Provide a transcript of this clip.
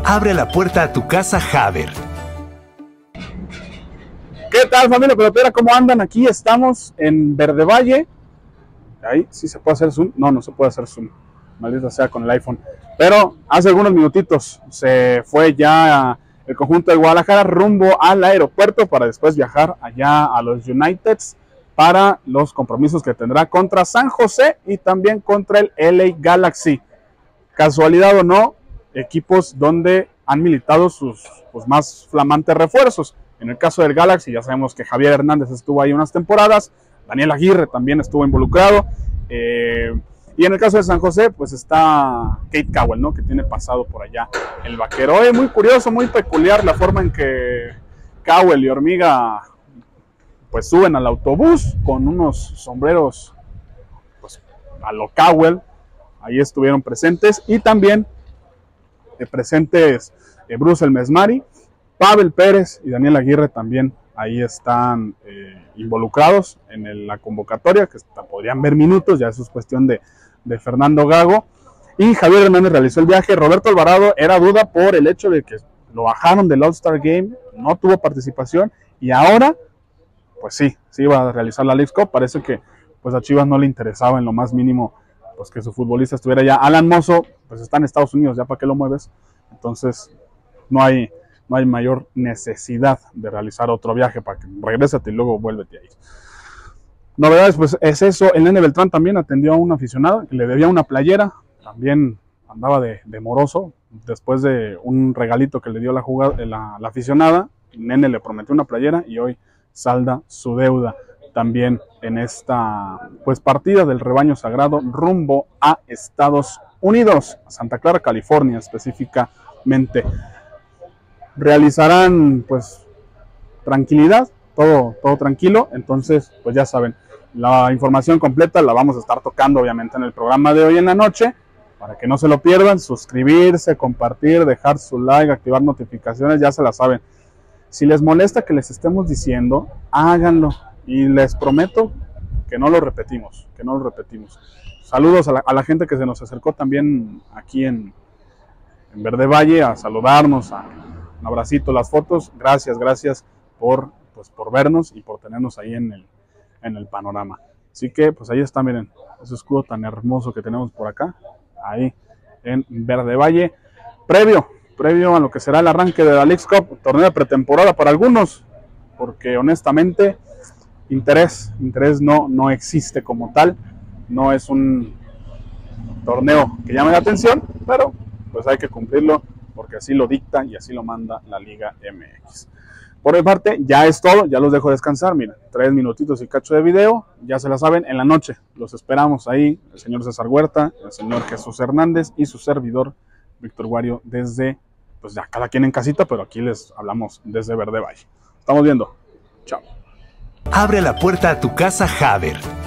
Abre la puerta a tu casa, Haber. ¿Qué tal, familia pelotera? ¿Cómo andan? Aquí estamos en Verde Valle. Ahí sí se puede hacer zoom. No se puede hacer zoom. Maldita sea con el iPhone. Pero hace algunos minutitos se fue ya el conjunto de Guadalajara rumbo al aeropuerto para después viajar allá a los Uniteds para los compromisos que tendrá contra San José y también contra el LA Galaxy. Casualidad o no, equipos donde han militado sus más flamantes refuerzos. En el caso del Galaxy ya sabemos que Javier Hernández estuvo ahí unas temporadas, Daniel Aguirre también estuvo involucrado, y en el caso de San José pues está Kate Cowell, ¿no? Que tiene pasado por allá el vaquero. Muy curioso, muy peculiar la forma en que Cowell y Hormiga pues suben al autobús con unos sombreros pues a lo Cowell. Ahí estuvieron presentes, y también presentes Bruce El Mesmari, Pavel Pérez y Daniel Aguirre también ahí están involucrados en la convocatoria, que podrían ver minutos, ya eso es cuestión de Fernando Gago. Y Javier Hernández realizó el viaje. Roberto Alvarado era duda por el hecho de que lo bajaron del All-Star Game, no tuvo participación, y ahora pues sí iba a realizar la Leagues Cup. Parece que pues a Chivas no le interesaba en lo más mínimo pues que su futbolista estuviera allá. Alan Mozo pues está en Estados Unidos, ya para qué lo mueves. Entonces no hay mayor necesidad de realizar otro viaje, para que regrésate y luego vuélvete ahí. Novedades, pues es eso. El Nene Beltrán también atendió a un aficionado que le debía una playera, también andaba de moroso, después de un regalito que le dio la aficionada. El Nene le prometió una playera y hoy salda su deuda también en esta pues partida del rebaño sagrado rumbo a Estados Unidos, a Santa Clara, California específicamente. Realizarán pues tranquilidad, todo tranquilo. Entonces pues ya saben, la información completa la vamos a estar tocando obviamente en el programa de hoy en la noche, para que no se lo pierdan. Suscribirse, compartir, dejar su like, activar notificaciones, ya se la saben. Si les molesta que les estemos diciendo, háganlo, y les prometo que no lo repetimos, Saludos a la gente que se nos acercó también aquí en Verde Valle a saludarnos, un abracito, las fotos. Gracias por vernos y por tenernos ahí en el panorama. Así que pues ahí está, miren, ese escudo tan hermoso que tenemos por acá, ahí en Verde Valle, previo a lo que será el arranque de la Leagues Cup, torneo de pretemporada para algunos, porque honestamente interés no existe como tal. No es un torneo que llame la atención, pero pues hay que cumplirlo porque así lo dicta y así lo manda la Liga MX. Por mi parte ya es todo, ya los dejo descansar. Miren, 3 minutitos y cacho de video, ya se la saben. En la noche los esperamos ahí, el señor César Huerta, el señor Jesús Hernández y su servidor Víctor Guario, desde pues ya cada quien en casita, pero aquí les hablamos desde Verde Valle. Estamos viendo, chao. Abre la puerta a tu casa, Haber.